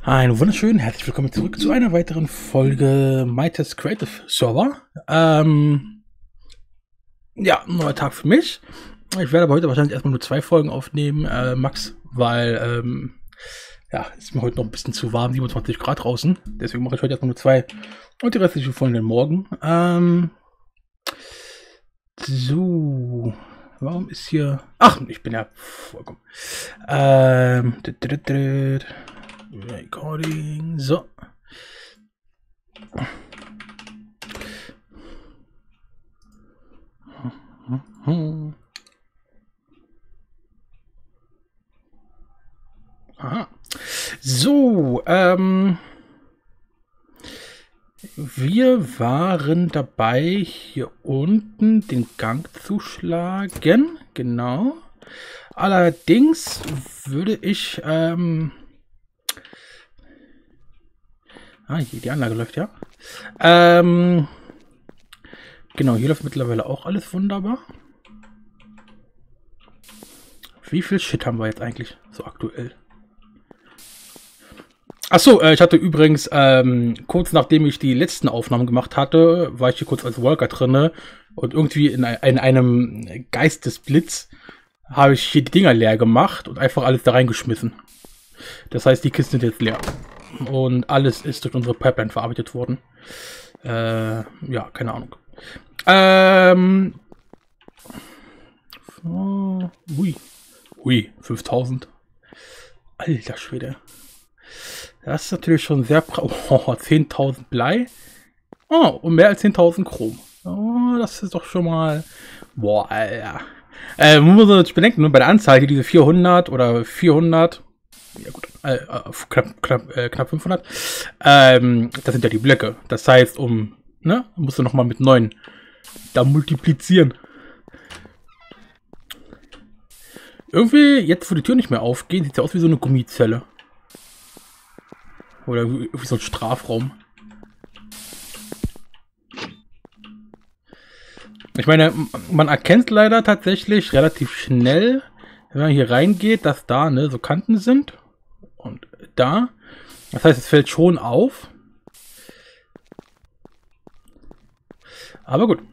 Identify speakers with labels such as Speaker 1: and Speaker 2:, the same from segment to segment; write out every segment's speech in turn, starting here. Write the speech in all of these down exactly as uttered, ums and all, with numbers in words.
Speaker 1: Einen wunderschönen herzlich willkommen zurück zu einer weiteren Folge MyTest Creative Server. Ähm, ja, ein neuer Tag für mich. Ich werde aber heute wahrscheinlich erstmal nur zwei Folgen aufnehmen, äh, Max, weil, ähm, ja, ist mir heute noch ein bisschen zu warm, siebenundzwanzig Grad draußen. Deswegen mache ich heute erstmal nur zwei und die restlichen Folgen dann morgen. Ähm, so, warum ist hier... Ach, ich bin ja vollkommen... Ähm, Recording, so. Aha. So, ähm, wir waren dabei, hier unten den Gang zu schlagen, genau. Allerdings würde ich, ähm, Ah, hier, die Anlage läuft ja. Ähm, genau, hier läuft mittlerweile auch alles wunderbar. Wie viel Shit haben wir jetzt eigentlich so aktuell? Achso, äh, ich hatte übrigens, ähm, kurz nachdem ich die letzten Aufnahmen gemacht hatte, war ich hier kurz als Worker drinne und irgendwie in, in einem Geistesblitz habe ich hier die Dinger leer gemacht und einfach alles da reingeschmissen. Das heißt, die Kisten sind jetzt leer. Und alles ist durch unsere Pipeline verarbeitet worden. Äh, ja, keine Ahnung. Ähm. Oh, ui. Ui, fünftausend. Alter Schwede. Das ist natürlich schon sehr... Oh, zehntausend Blei. Oh, und mehr als zehntausend Chrom. Oh, das ist doch schon mal... Boah, Alter. Äh, man muss natürlich bedenken, ne, bei der Anzahl hier diese vierhundert oder vierhundert... Ja gut, äh, knapp, knapp, äh, knapp fünfhundert. Ähm, das sind ja die Blöcke. Das heißt, um, ne, musst du nochmal mit neun da multiplizieren. Irgendwie, jetzt wo die Tür nicht mehr aufgeht, sieht es ja aus wie so eine Gummizelle. Oder wie, wie so ein Strafraum. Ich meine, man erkennt leider tatsächlich relativ schnell, wenn man hier reingeht, dass da, ne, so Kanten sind. Und da. Das heißt, es fällt schon auf. Aber gut.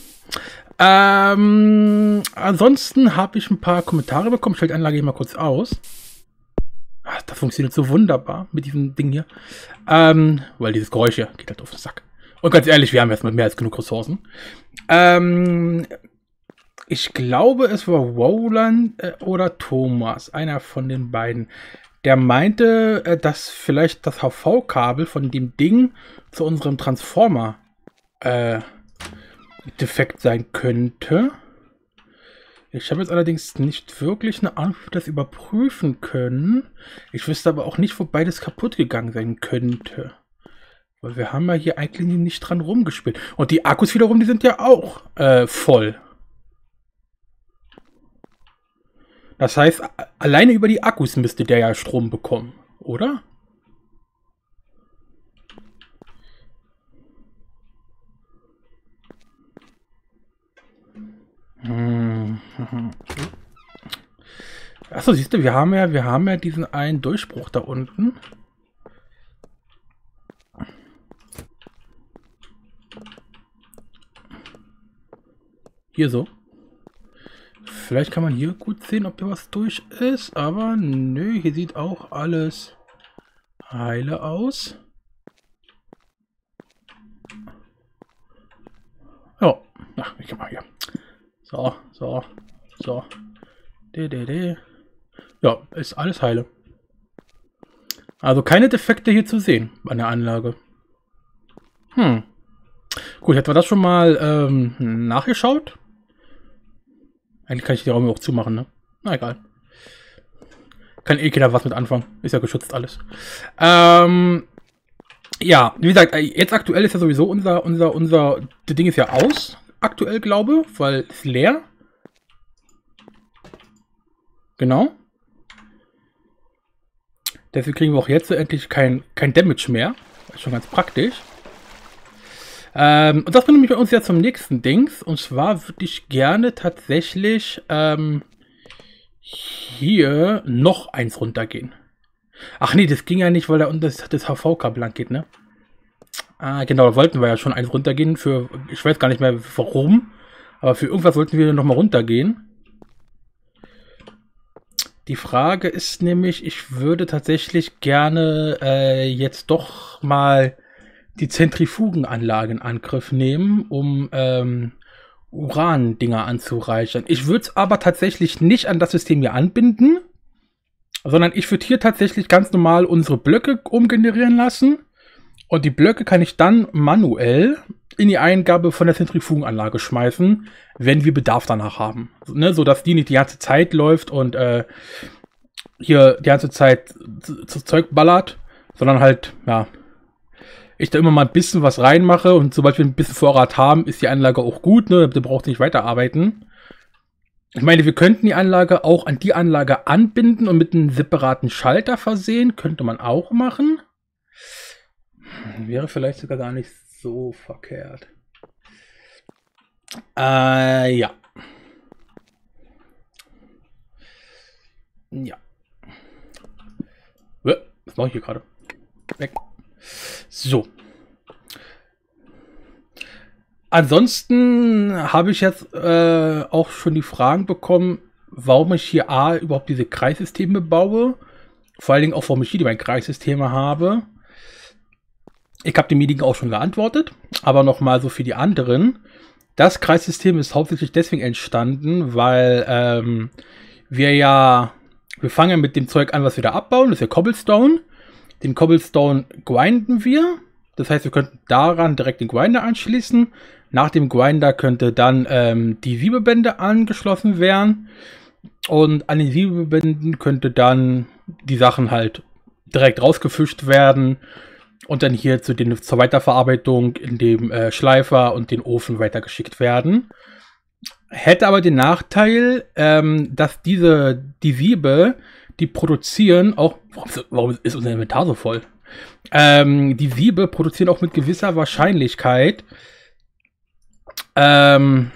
Speaker 1: Ähm, ansonsten habe ich ein paar Kommentare bekommen. Ich stelle die Anlage hier mal kurz aus. Ach, das funktioniert so wunderbar mit diesem Ding hier. Ähm, weil dieses Geräusch hier geht halt auf den Sack. Und ganz ehrlich, wir haben jetzt mal mehr als genug Ressourcen. Ähm, ich glaube, es war Roland äh, oder Thomas. Einer von den beiden. Der meinte, äh, dass vielleicht das H V-Kabel von dem Ding zu unserem Transformer äh, defekt sein könnte. Ich habe jetzt allerdings nicht wirklich eine Ahnung, wie wir das überprüfen können. Ich wüsste aber auch nicht, wo beides kaputt gegangen sein könnte. Weil wir haben ja hier eigentlich nicht dran rumgespielt. Und die Akkus wiederum, die sind ja auch äh, voll. Das heißt, alleine über die Akkus müsste der ja Strom bekommen, oder? Hm. Achso, siehst du, wir haben ja, wir haben ja diesen einen Durchbruch da unten. Hier so. Vielleicht kann man hier gut sehen, ob hier was durch ist, aber nö, hier sieht auch alles heile aus. Ja, ach, ich kann mal hier. So, so, so. De, de, de. Ja, ist alles heile. Also keine Defekte hier zu sehen an der Anlage. Hm. Gut, hätten wir das schon mal ähm, nachgeschaut. Eigentlich kann ich die Räume auch zumachen, ne? Na egal. Kann eh keiner was mit anfangen. Ist ja geschützt alles. Ähm, ja, wie gesagt, jetzt aktuell ist ja sowieso unser, unser, unser, das Ding ist ja aus. Aktuell, glaube ich, weil es leer. Genau. Deswegen kriegen wir auch jetzt so endlich kein, kein Damage mehr. Das ist schon ganz praktisch. Ähm, und das bringt mich bei uns ja zum nächsten Dings. Und zwar würde ich gerne tatsächlich ähm, hier noch eins runtergehen. Ach nee, das ging ja nicht, weil da unten das, das H V-Kabel lang geht, ne? Ah, genau, da wollten wir ja schon eins runtergehen für, ich weiß gar nicht mehr warum, aber für irgendwas wollten wir nochmal runtergehen. Die Frage ist nämlich, ich würde tatsächlich gerne äh, jetzt doch mal die Zentrifugenanlage in Angriff nehmen, um ähm, Uran-Dinger anzureichern. Ich würde es aber tatsächlich nicht an das System hier anbinden, sondern ich würde hier tatsächlich ganz normal unsere Blöcke umgenerieren lassen. Und die Blöcke kann ich dann manuell in die Eingabe von der Zentrifugenanlage schmeißen, wenn wir Bedarf danach haben. Ne, sodass die nicht die ganze Zeit läuft und äh, hier die ganze Zeit das Zeug ballert, sondern halt, ja, ich da immer mal ein bisschen was reinmache und sobald wir ein bisschen Vorrat haben, ist die Anlage auch gut, ne, da braucht nicht weiterarbeiten. Ich meine, wir könnten die Anlage auch an die Anlage anbinden und mit einem separaten Schalter versehen, könnte man auch machen. Wäre vielleicht sogar gar nicht so verkehrt. Äh, ja. Ja. Was mache ich hier gerade? Weg. So. Ansonsten habe ich jetzt äh, auch schon die Fragen bekommen, warum ich hier A überhaupt diese Kreissysteme baue. Vor allen Dingen auch, warum ich hier meine Kreissysteme habe. Ich habe dem Meeting auch schon geantwortet, aber nochmal so für die anderen. Das Kreissystem ist hauptsächlich deswegen entstanden, weil ähm, wir ja, wir fangen mit dem Zeug an, was wir da abbauen, das ist ja Cobblestone. Den Cobblestone grinden wir, das heißt, wir könnten daran direkt den Grinder anschließen. Nach dem Grinder könnte dann ähm, die Siebebände angeschlossen werden und an den Siebebänden könnte dann die Sachen halt direkt rausgefischt werden. Und dann hier zu den, zur Weiterverarbeitung in dem äh, Schleifer und den Ofen weitergeschickt werden. Hätte aber den Nachteil, ähm, dass diese, die Siebe, die produzieren auch, warum ist, warum ist unser Inventar so voll? Ähm, die Siebe produzieren auch mit gewisser Wahrscheinlichkeit, ähm,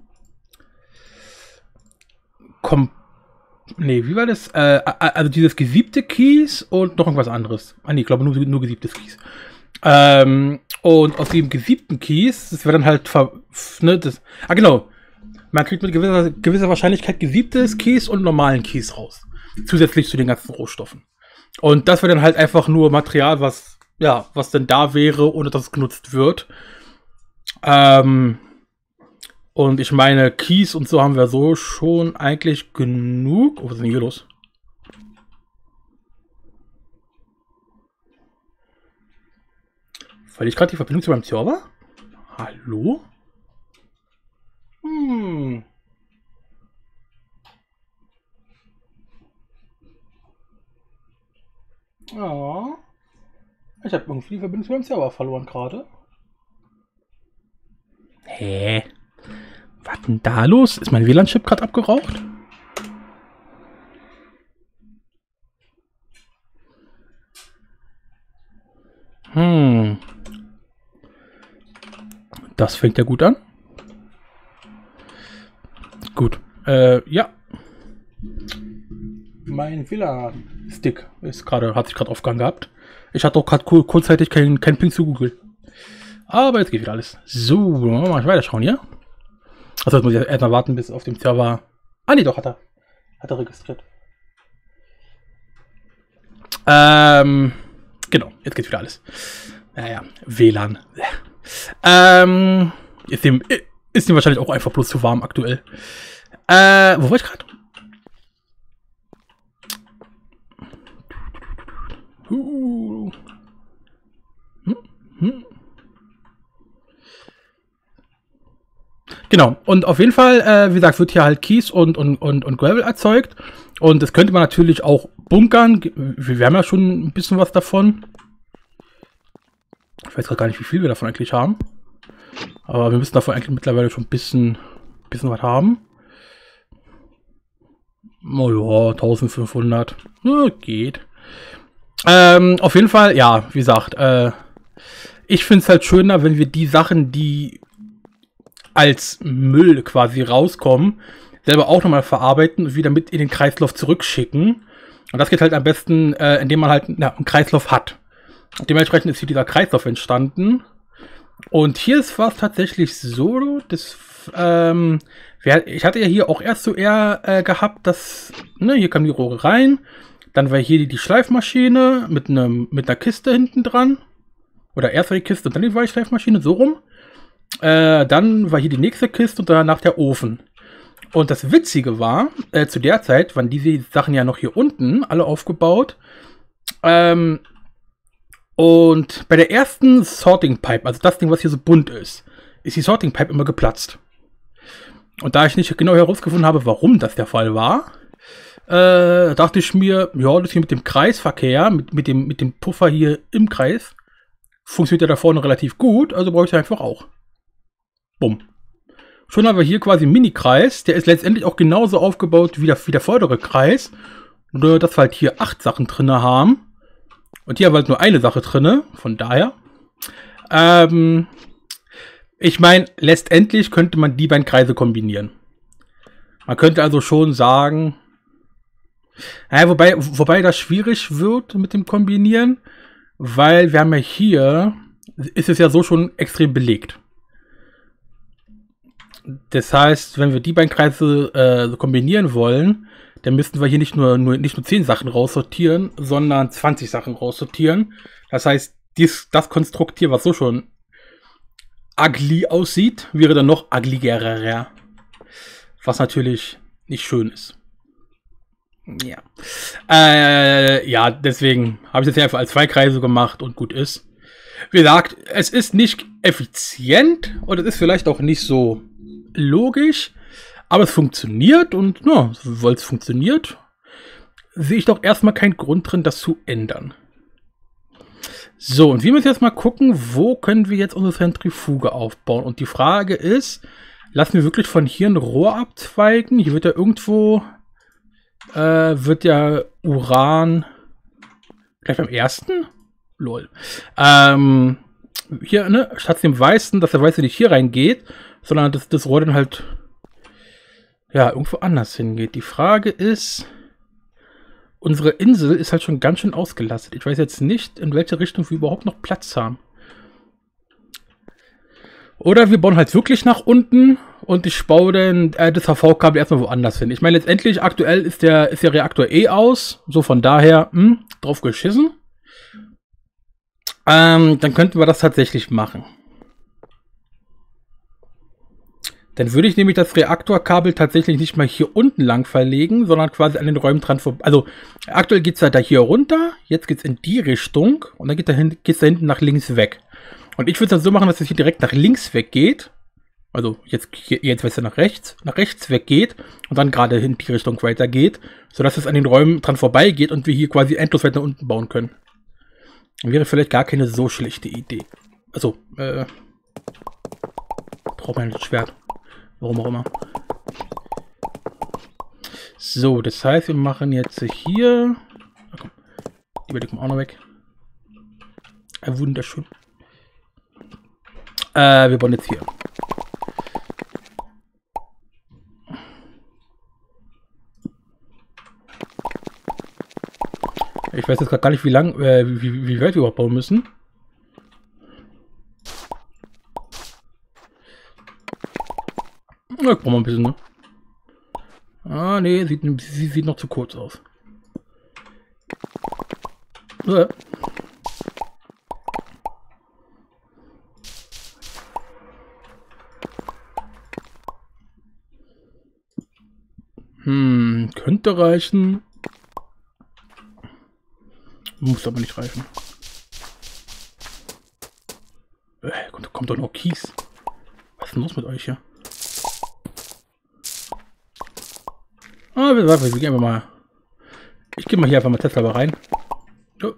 Speaker 1: kom Nee, wie war das? Äh, also dieses gesiebte Kies und noch irgendwas anderes. Ah nee, ich glaube nur, nur gesiebtes Kies. Ähm, und aus dem gesiebten Kies, das wäre dann halt, ne, das, ah genau, man kriegt mit gewisser, gewisser Wahrscheinlichkeit gesiebtes Kies und normalen Kies raus. Zusätzlich zu den ganzen Rohstoffen. Und das wäre dann halt einfach nur Material, was, ja, was denn da wäre, ohne dass es genutzt wird. Ähm... Und ich meine, Kies und so haben wir so schon eigentlich genug. Oh, was ist denn hier los? Weil ich gerade die Verbindung zu meinem Server? Hallo? Hm. Ja. Ich habe irgendwie die Verbindung zu meinem Server verloren gerade. Hä? Was denn da los? Ist mein W L A N-Chip gerade abgeraucht? Hm. Das fängt ja gut an. Gut. Äh, ja. Mein W L A N-Stick ist gerade, hat sich gerade aufgegangen gehabt. Ich hatte auch gerade kurzzeitig keinen kein Ping zu Google. Aber jetzt geht wieder alles. So, mal weiter schauen hier. Also jetzt muss ich erstmal warten, bis auf dem Server... Ah, nee, doch, hat er. Hat er registriert. Ähm, genau, jetzt geht wieder alles. Naja, W L A N. Ähm, ist dem, ist dem wahrscheinlich auch einfach bloß zu warm aktuell. Äh, wo war ich gerade? Uh. Hm, hm. Genau, und auf jeden Fall, äh, wie gesagt, wird hier halt Kies und, und, und, und Gravel erzeugt. Und das könnte man natürlich auch bunkern. Wir haben ja schon ein bisschen was davon. Ich weiß gerade gar nicht, wie viel wir davon eigentlich haben. Aber wir müssen davon eigentlich mittlerweile schon ein bisschen, bisschen was haben. Oh ja, eintausendfünfhundert. Ja, geht. Ähm, auf jeden Fall, ja, wie gesagt, äh, ich finde es halt schöner, wenn wir die Sachen, die als Müll quasi rauskommen, selber auch nochmal verarbeiten und wieder mit in den Kreislauf zurückschicken. Und das geht halt am besten, äh, indem man halt ja, einen Kreislauf hat. Und dementsprechend ist hier dieser Kreislauf entstanden. Und hier war es tatsächlich so, dass, ähm, ich hatte ja hier auch erst so eher äh, gehabt, dass, ne, hier kamen die Rohre rein, dann war hier die, die Schleifmaschine mit, einem, mit einer Kiste hinten dran. Oder erst war die Kiste und dann war die Schleifmaschine, so rum. Äh, dann war hier die nächste Kiste und danach der Ofen. Und das Witzige war, äh, zu der Zeit waren diese Sachen ja noch hier unten alle aufgebaut. Ähm, und bei der ersten Sorting Pipe, also das Ding, was hier so bunt ist, ist die Sorting Pipe immer geplatzt. Und da ich nicht genau herausgefunden habe, warum das der Fall war, äh, dachte ich mir, ja, das hier mit dem Kreisverkehr, mit, mit, dem, mit dem Puffer hier im Kreis, funktioniert ja da vorne relativ gut, also brauche ich einfach auch. Bumm. Schon haben wir hier quasi einen Mini-Kreis, der ist letztendlich auch genauso aufgebaut wie der, wie der vordere Kreis, nur dass wir halt hier acht Sachen drin haben. Und hier haben wir halt nur eine Sache drin, von daher. Ähm, ich meine, letztendlich könnte man die beiden Kreise kombinieren. Man könnte also schon sagen, naja, wobei, wobei das schwierig wird mit dem Kombinieren, weil wir haben ja hier, ist es ja so schon extrem belegt. Das heißt, wenn wir die beiden Kreise äh, kombinieren wollen, dann müssten wir hier nicht nur, nur, nicht nur zehn Sachen raussortieren, sondern zwanzig Sachen raussortieren. Das heißt, dies, das Konstrukt hier, was so schon ugly aussieht, wäre dann noch ugligerer. Was natürlich nicht schön ist. Ja. Äh, ja, deswegen habe ich das ja einfach als zwei Kreise gemacht und gut ist. Wie gesagt, es ist nicht effizient und es ist vielleicht auch nicht so logisch, aber es funktioniert und ja, weil es funktioniert, sehe ich doch erstmal keinen Grund drin, das zu ändern. So, und wir müssen jetzt mal gucken, wo können wir jetzt unsere Zentrifuge aufbauen. Und die Frage ist, lassen wir wirklich von hier ein Rohr abzweigen? Hier wird ja irgendwo, äh, wird ja Uran gleich beim ersten? Lol. Ähm, hier, ne, statt dem Weißen, dass der Weiße nicht hier reingeht, sondern dass das Rohr dann halt ja, irgendwo anders hingeht. Die Frage ist, unsere Insel ist halt schon ganz schön ausgelastet. Ich weiß jetzt nicht, in welche Richtung wir überhaupt noch Platz haben. Oder wir bauen halt wirklich nach unten und ich baue dann äh, das H V-Kabel erstmal woanders hin. Ich meine, letztendlich aktuell ist der, ist der Reaktor eh aus. So von daher, hm, drauf geschissen. Ähm, dann könnten wir das tatsächlich machen. Dann würde ich nämlich das Reaktorkabel tatsächlich nicht mal hier unten lang verlegen, sondern quasi an den Räumen dran vorbei. Also aktuell geht es ja da hier runter, jetzt geht es in die Richtung und dann geht es da, da hinten nach links weg. Und ich würde es dann so machen, dass es hier direkt nach links weg geht. Also jetzt, jetzt wenn es nach rechts, nach rechts weg geht und dann gerade in die Richtung weiter geht, sodass es an den Räumen dran vorbei geht und wir hier quasi endlos weiter unten bauen können. Wäre vielleicht gar keine so schlechte Idee. Also, äh, braucht man ein Schwert. Warum auch immer. So, das heißt, wir machen jetzt hier. Oh, komm. Die Welt kommt auch noch weg. Äh, wunderschön. Äh, wir bauen jetzt hier. Ich weiß jetzt gar nicht, wie lang, äh, wie, wie weit wir überhaupt bauen müssen. Na, brauchen wir ein bisschen, ne? Ah, nee, sieht, sie sieht noch zu kurz aus. Ja. Hm, könnte reichen. Muss aber nicht reichen. Äh, kommt, kommt doch noch Kies. Was ist denn los mit euch hier? Ah, wir, wir, wir gehen einfach mal. Ich gehe mal hier einfach mal testhalber rein. Oh.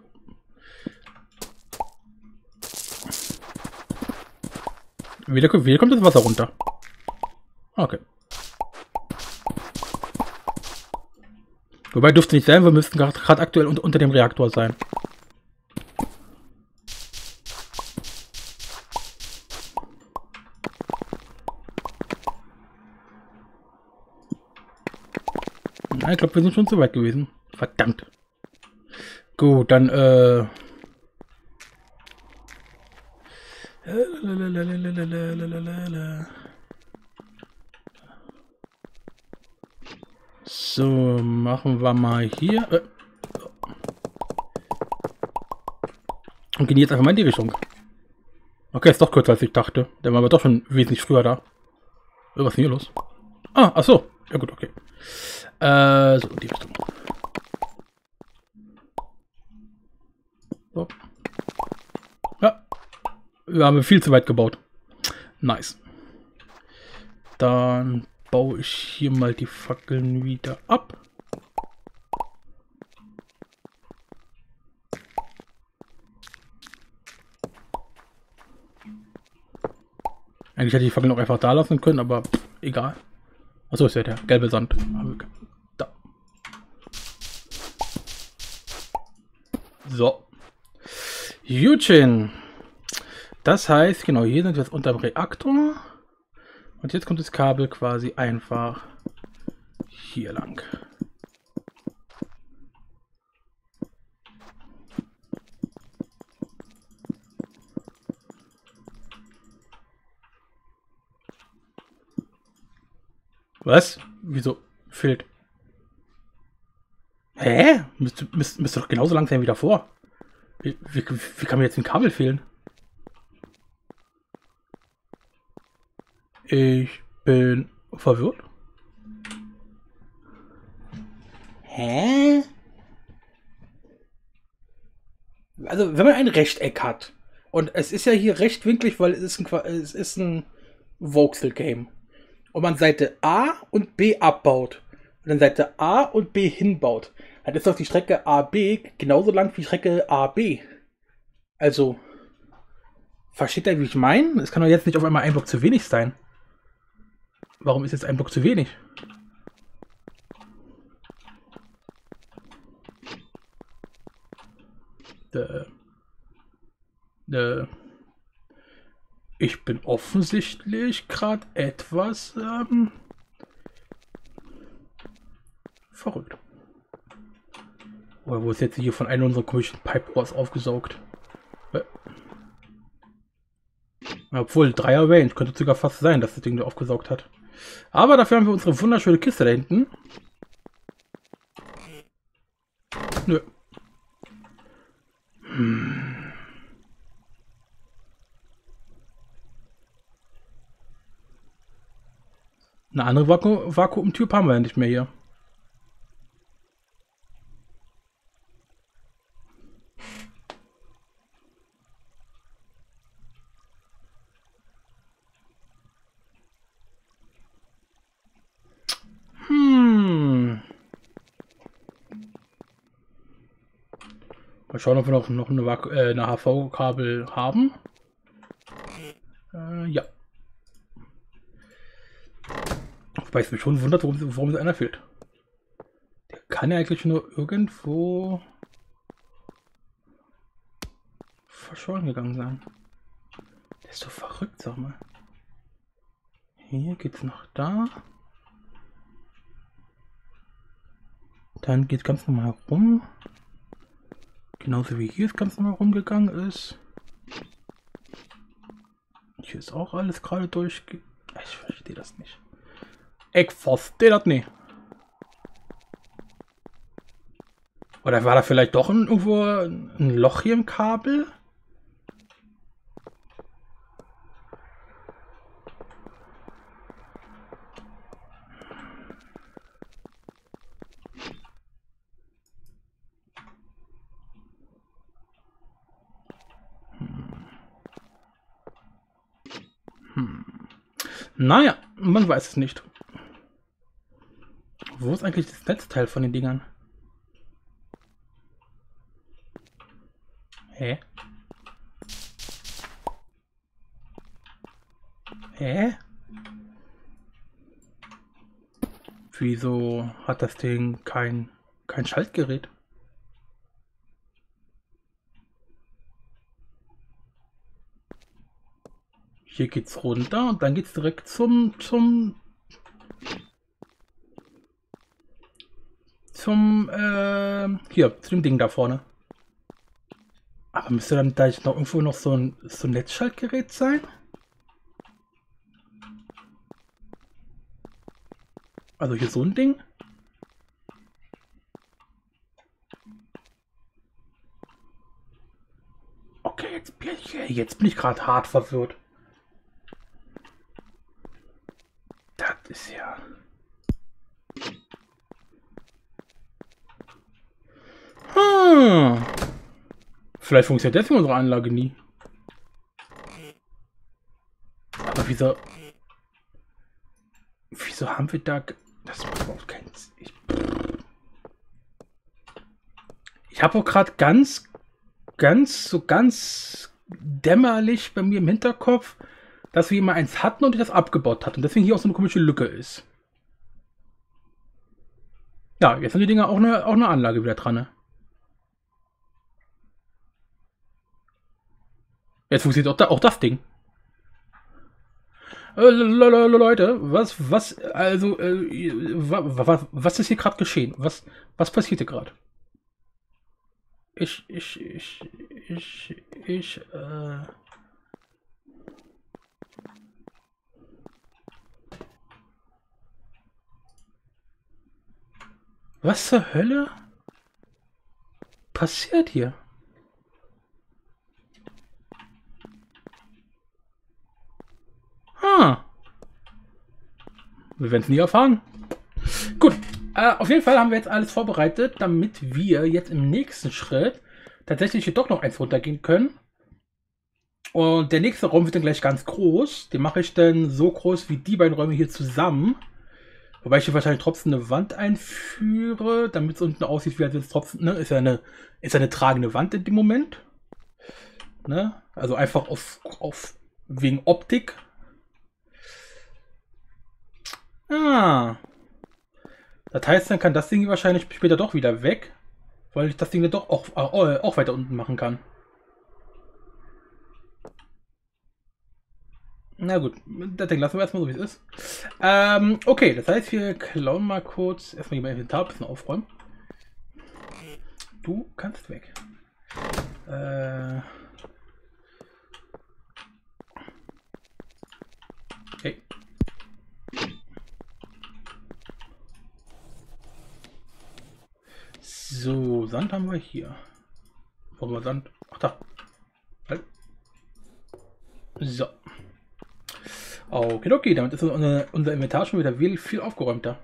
Speaker 1: Wieder, wieder kommt das Wasser runter. Okay. Wobei dürfte nicht sein, wir müssten gerade aktuell unter, unter dem Reaktor sein. Ja, ich glaube, wir sind schon zu weit gewesen. Verdammt. Gut, dann, äh... So, machen wir mal hier. Äh. Und gehen jetzt einfach mal in die Richtung. Okay, ist doch kürzer als ich dachte. Der war aber doch schon wesentlich früher da. Was ist denn hier los? Ah, ach so. Ja gut, okay. Äh, so, in die Richtung. So. Ja. Wir haben viel zu weit gebaut. Nice. Dann baue ich hier mal die Fackeln wieder ab. Eigentlich hätte ich die Fackeln auch einfach da lassen können, aber pff, egal. Achso, ist ja der gelbe Sand. Da. So. Jutchen. Das heißt, genau, hier sind wir jetzt unter dem Reaktor. Und jetzt kommt das Kabel quasi einfach hier lang. Was? Wieso fehlt? Hä? Müsste, müsste, müsste doch genauso lang sein wie davor. Wie, wie, wie kann mir jetzt ein Kabel fehlen? Ich bin verwirrt. Hä? Also, wenn man ein Rechteck hat und es ist ja hier rechtwinklig, weil es ist ein, es ist ein Voxel-Game und man Seite A und B abbaut und dann Seite A und B hinbaut, dann ist doch die Strecke A B genauso lang wie die Strecke A B. Also, versteht ihr, wie ich meine? Es kann doch jetzt nicht auf einmal ein Block zu wenig sein. Warum ist jetzt ein Block zu wenig? Äh, äh, ich bin offensichtlich gerade etwas ähm, verrückt. Oder wo ist jetzt hier von einer unserer komischen Pipe Wars aufgesaugt? Äh. Obwohl, Dreier Range könnte sogar fast sein, dass das Ding da aufgesaugt hat. Aber dafür haben wir unsere wunderschöne Kiste da hinten. Nö. Hm. Eine andere Vaku Vakuumtyp haben wir ja nicht mehr hier. Mal schauen, ob wir noch, noch eine, äh, eine H V-Kabel haben. Äh, ja. Wobei es mich schon wundert, warum, warum es einer fehlt. Der kann ja eigentlich nur irgendwo verschollen gegangen sein. Der ist so verrückt, sag mal. Hier geht's noch da. Dann geht es ganz normal rum. Genauso wie hier es ganz normal rumgegangen ist. Hier ist auch alles gerade durch. Ich verstehe das nicht. Ich verstehe das nicht. Oder war da vielleicht doch ein, irgendwo ein Loch hier im Kabel? Hm. Naja, man weiß es nicht. Wo ist eigentlich das Netzteil von den Dingern? Hä? Hä? Wieso hat das Ding kein, kein Schaltgerät? Hier geht's runter und dann geht's direkt zum zum zum äh, hier zu dem Ding da vorne. Aber müsste dann da noch irgendwo noch so ein, so ein Netzschaltgerät sein? Also hier so ein Ding? Okay, jetzt bin ich, jetzt bin ich gerade hart verwirrt. Das ist ja... Hm. Vielleicht funktioniert deswegen unsere Anlage nie. Aber wieso... Wieso haben wir da... Das macht überhaupt keinen Sinn. Ich, ich habe auch gerade ganz, ganz, so ganz dämmerlich bei mir im Hinterkopf, dass wir immer eins hatten und ich das abgebaut hat und deswegen hier auch so eine komische Lücke ist. Ja, jetzt sind die Dinger auch eine, auch eine Anlage wieder dran. Ne? Jetzt funktioniert auch, da, auch das Ding. Äh, Leute, was, was, also, äh, was, was ist hier gerade geschehen? Was, was passiert hier gerade? Ich, ich, ich, ich, ich, äh... Was zur Hölle passiert hier? Ah. Wir werden es nie erfahren. Gut, äh, auf jeden Fall haben wir jetzt alles vorbereitet, damit wir jetzt im nächsten Schritt tatsächlich hier doch noch eins runtergehen können. Und der nächste Raum wird dann gleich ganz groß. Den mache ich dann so groß wie die beiden Räume hier zusammen. Wobei ich hier wahrscheinlich trotzdem eine Wand einführe, damit es unten aussieht, wie als es trotzdem, ne, ist ja eine, ist ja eine tragende Wand in dem Moment. Ne? Also einfach auf, auf wegen Optik. Ah. Das heißt, dann kann das Ding wahrscheinlich später doch wieder weg, weil ich das Ding dann doch auch, auch, auch weiter unten machen kann. Na gut, das Ding lassen wir erstmal so, wie es ist. Ähm, okay, das heißt, wir klauen mal kurz erstmal hier mein Inventar ein bisschen aufräumen. Du kannst weg. Äh. Okay. So, Sand haben wir hier. Warum wir Sand? Ach da. Halt. So. Okay, okay, damit ist unser, unser Inventar schon wieder viel, viel aufgeräumter.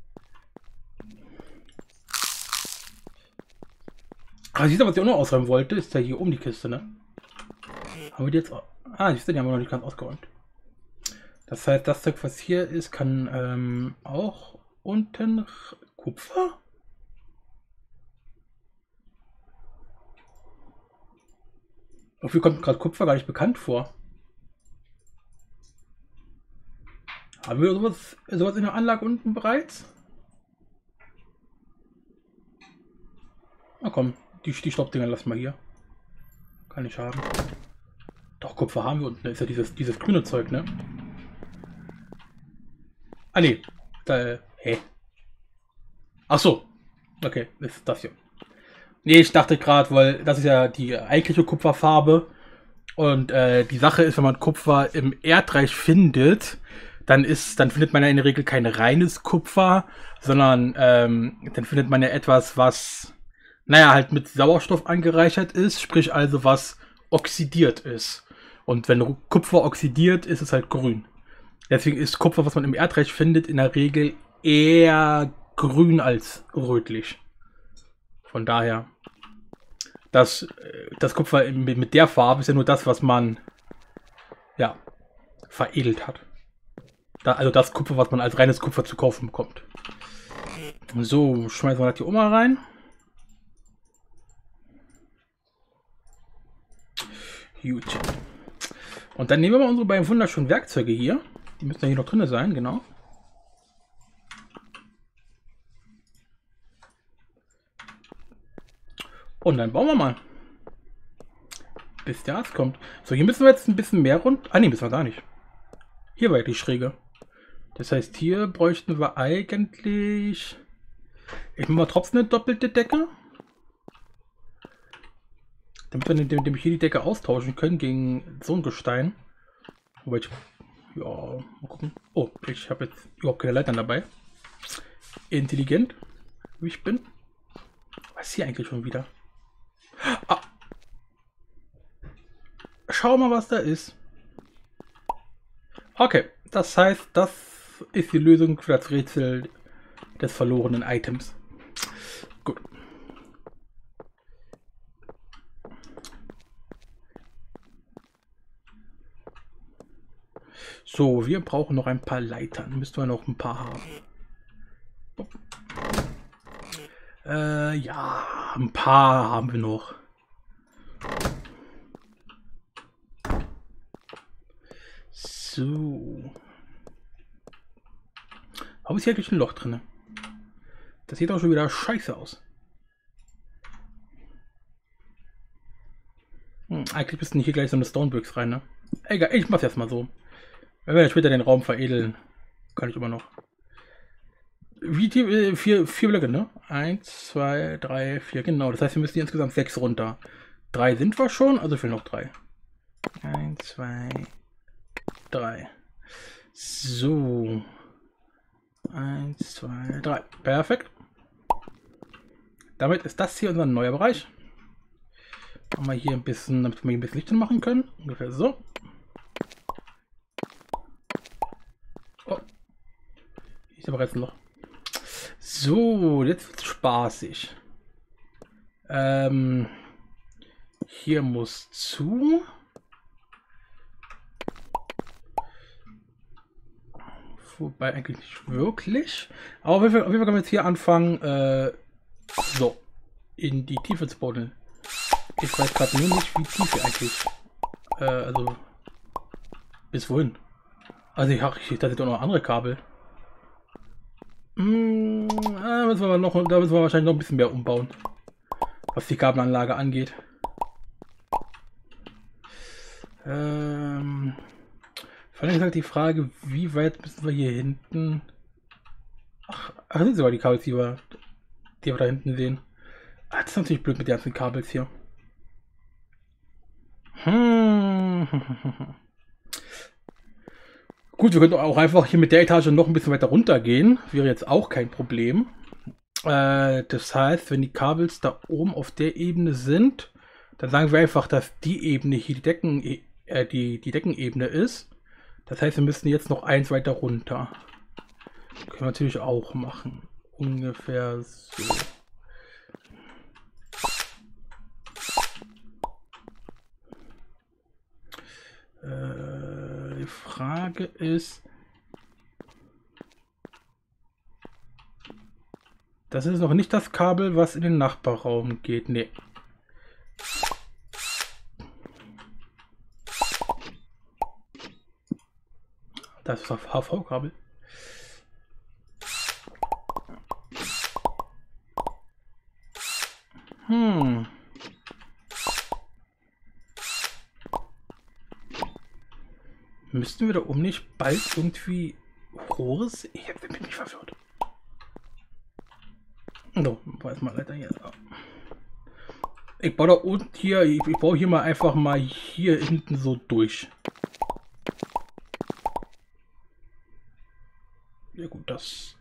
Speaker 1: Ah, siehst du, was ich auch noch ausräumen wollte, ist ja hier oben die Kiste, ne? Haben wir die jetzt auch? Ah, die haben wir noch nicht ganz ausgeräumt. Das heißt, das Zeug, was hier ist, kann ähm, auch unten Kupfer? Dafür kommt gerade Kupfer gar nicht bekannt vor. Haben wir sowas, sowas in der Anlage unten bereits? Na komm, die, die Staubdinger lassen wir hier. Kann ich haben. Doch, Kupfer haben wir unten. Da ist ja dieses, dieses grüne Zeug, ne? Ah, ne. Da, hä? Ach so. Okay, ist das hier. Nee, ich dachte gerade, weil das ist ja die eigentliche Kupferfarbe. Und äh, die Sache ist, wenn man Kupfer im Erdreich findet, dann ist, dann findet man ja in der Regel kein reines Kupfer, sondern ähm, dann findet man ja etwas, was, naja, halt mit Sauerstoff angereichert ist, sprich also was oxidiert ist. Und wenn Kupfer oxidiert, ist es halt grün. Deswegen ist Kupfer, was man im Erdreich findet, in der Regel eher grün als rötlich. Von daher, das, das Kupfer mit der Farbe ist ja nur das, was man, ja, veredelt hat. Da, also das Kupfer, was man als reines Kupfer zu kaufen bekommt. So, schmeißen wir das hier auch mal rein. Gut. Und dann nehmen wir mal unsere beiden wunderschönen Werkzeuge hier. Die müssen ja hier noch drin sein, genau. Und dann bauen wir mal. Bis der Arzt kommt. So, hier müssen wir jetzt ein bisschen mehr rund. Ah, ne, müssen wir gar nicht. Hier war ja die Schräge. Das heißt, hier bräuchten wir eigentlich... Ich mache mal trotzdem eine doppelte Decke. Damit wir nämlich hier die Decke austauschen können gegen so ein Gestein. Wobei ich, ja, mal gucken. Oh, ich habe jetzt überhaupt keine Leitern dabei. Intelligent, wie ich bin. Was ist hier eigentlich schon wieder? Ah. Schau mal, was da ist. Okay, das heißt, das ist die Lösung für das Rätsel des verlorenen Items. Gut. So, wir brauchen noch ein paar Leitern. Müssten wir noch ein paar haben. Äh, ja, ein paar haben wir noch. So. Warum ist hier eigentlich ein Loch drin? Das sieht auch schon wieder scheiße aus. Hm, eigentlich müssten hier gleich so eine Stonebricks rein, ne? Egal, ich mach's erstmal so. Wenn wir später den Raum veredeln, kann ich immer noch. Wie die äh, vier, vier Blöcke, ne? Eins, zwei, drei, vier, genau. Das heißt, wir müssen insgesamt sechs runter. Drei sind wir schon, also fehlen noch drei. Eins, zwei, drei. So. Eins, zwei, drei. Perfekt. Damit ist das hier unser neuer Bereich. Machen wir hier ein bisschen, damit wir hier ein bisschen Licht machen können. Ungefähr so. Oh. Hier ist aber jetzt ein Loch. So, jetzt wird es spaßig. Ähm, hier muss zu. Wobei eigentlich nicht wirklich. Aber auf jeden Fall, auf jeden Fall können wir jetzt hier anfangen, äh, so, in die Tiefe zu buddeln. Ich weiß gerade nur nicht, wie tief hier eigentlich, äh, also, bis wohin. Also ich habe, da sind doch noch andere Kabel. Hm, da müssen wir noch, da müssen wir wahrscheinlich noch ein bisschen mehr umbauen, was die Kabelanlage angeht. Ähm, vor allem gesagt die Frage, wie weit müssen wir hier hinten? Ach, ach sind sogar die Kabel, die wir, die wir da hinten sehen. Ah, das ist natürlich blöd mit den ganzen Kabels hier. Hm. Gut, wir könnten auch einfach hier mit der Etage noch ein bisschen weiter runter gehen. Wäre jetzt auch kein Problem. Äh, das heißt, wenn die Kabels da oben auf der Ebene sind, dann sagen wir einfach, dass die Ebene hier die, Decken, äh, die, die Deckenebene ist. Das heißt, wir müssen jetzt noch eins weiter runter. Können wir natürlich auch machen. Ungefähr so. Äh, die Frage ist, das ist noch nicht das Kabel, was in den Nachbarraum geht. Nee. Das ist das H V-Kabel. Hm. Müssten wir da oben nicht bald irgendwie Rohres? Ich bin nicht verwirrt. So, weiß mal leider hier. Ich baue da unten hier, ich, ich baue hier mal einfach mal hier hinten so durch. Ja gut, das.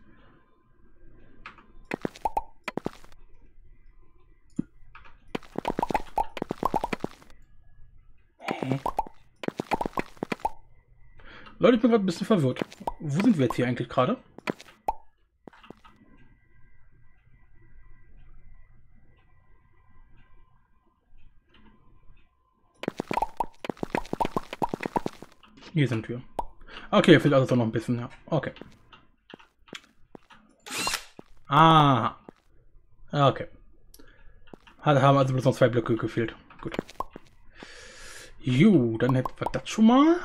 Speaker 1: Hä? Leute, ich bin gerade ein bisschen verwirrt. Wo sind wir jetzt hier eigentlich gerade? Hier sind wir. Okay, fehlt also noch ein bisschen, ja. Okay. Ah. Okay. Hat, haben also bloß noch zwei Blöcke gefehlt. Gut. Jo, dann hätten wir das schon mal.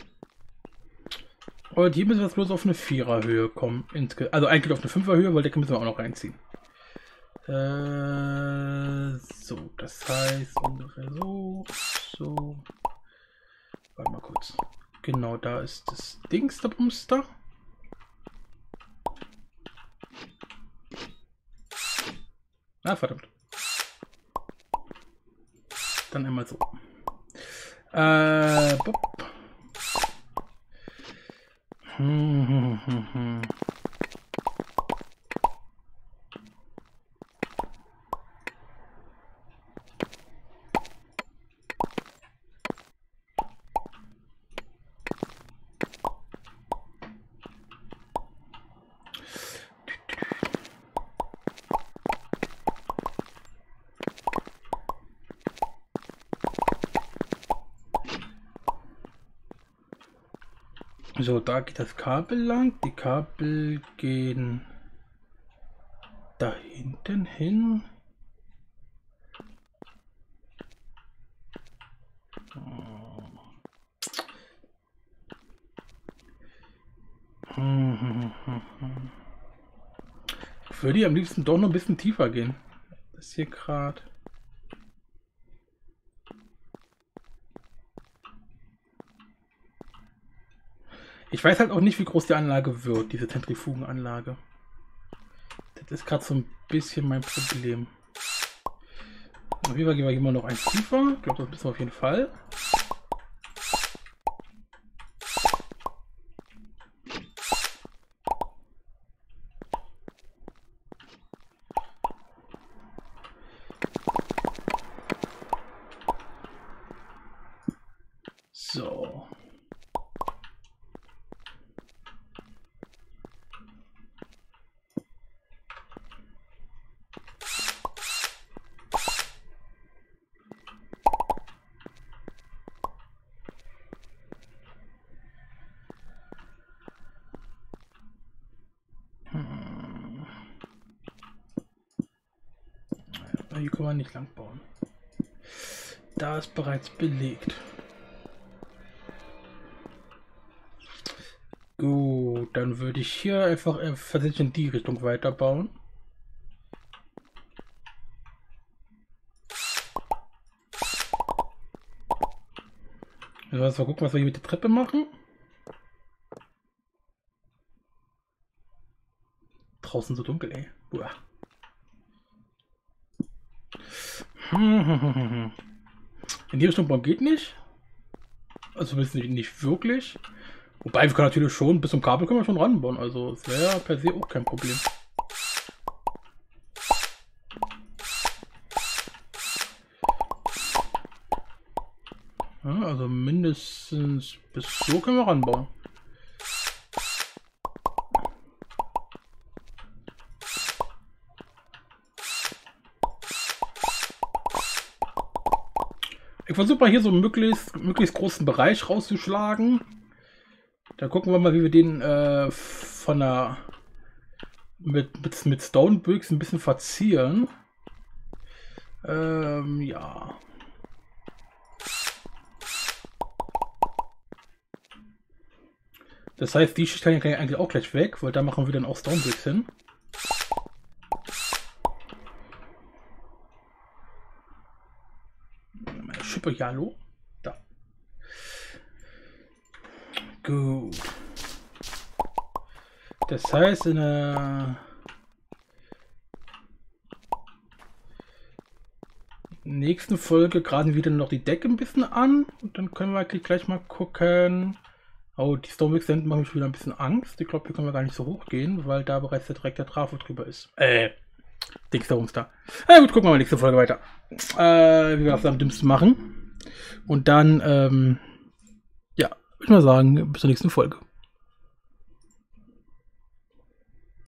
Speaker 1: Und hier müssen wir jetzt bloß auf eine Viererhöhe kommen. Also eigentlich auf eine Fünferhöhe, weil Decke müssen wir auch noch reinziehen. Äh, so, das heißt ungefähr so. So. Warte mal kurz. Genau, da ist das Dings, der Bumster. Ah, verdammt. Dann einmal so. Äh, bop. Hm, hm, hm, hm. So, da geht das Kabel lang. Die Kabel gehen da hinten hin. Ich würde am liebsten doch noch ein bisschen tiefer gehen. Das ist hier gerade. Ich weiß halt auch nicht, wie groß die Anlage wird, diese Zentrifugenanlage. Das ist gerade so ein bisschen mein Problem. Auf jeden Fall gehen wir immer noch ein tiefer. Ich glaube, das müssen wir auf jeden Fall. So. Hier kann man nicht lang bauen. Da ist bereits belegt. Gut, dann würde ich hier einfach versehentlich in die Richtung weiterbauen. Also mal gucken, was wir hier mit der Treppe machen. Draußen so dunkel, ey. Uah. In die Richtung bauen geht nicht. Also nicht, nicht wirklich. Wobei wir können natürlich schon, bis zum Kabel können wir schon ranbauen. Also es wäre per se auch kein Problem. Ja, also mindestens bis so können wir ranbauen. Ich versuche mal hier so einen möglichst, möglichst großen Bereich rauszuschlagen. Dann gucken wir mal, wie wir den äh, von der mit, mit, mit Stone Bricks ein bisschen verzieren. Ähm, ja. Das heißt, die Schicht kann ich eigentlich auch gleich weg, weil da machen wir dann auch Stone Bricks hin. Meine Schippe, ja, hallo? Da. Gut. Das heißt, in der nächsten Folge graden wir dann noch die Decke ein bisschen an und dann können wir eigentlich gleich mal gucken. Oh, die Stonebricks machen mich wieder ein bisschen Angst. Ich glaube, hier können wir gar nicht so hoch gehen, weil da bereits der direkt der Trafo drüber ist. Äh, Dings da ums da. Na gut, gucken wir mal nächste Folge weiter. Äh, wie wir das am dümmsten machen. Und dann, ähm, ja, würde ich mal sagen, bis zur nächsten Folge.